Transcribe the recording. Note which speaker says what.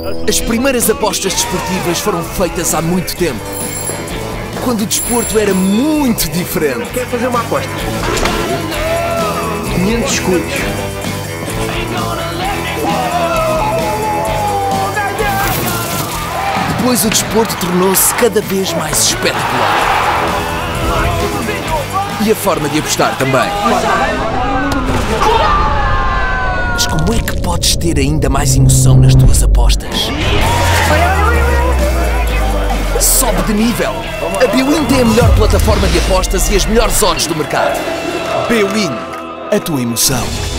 Speaker 1: As primeiras apostas desportivas foram feitas há muito tempo, quando o desporto era muito diferente.
Speaker 2: Quer fazer uma aposta? 500 escudos.
Speaker 1: Depois o desporto tornou-se cada vez mais espetacular. E a forma de apostar também. Mas como é que podes ter ainda mais emoção nas tuas apostas? Sobe de nível! A Bwin tem a melhor plataforma de apostas e as melhores odds do mercado. Bwin, a tua emoção.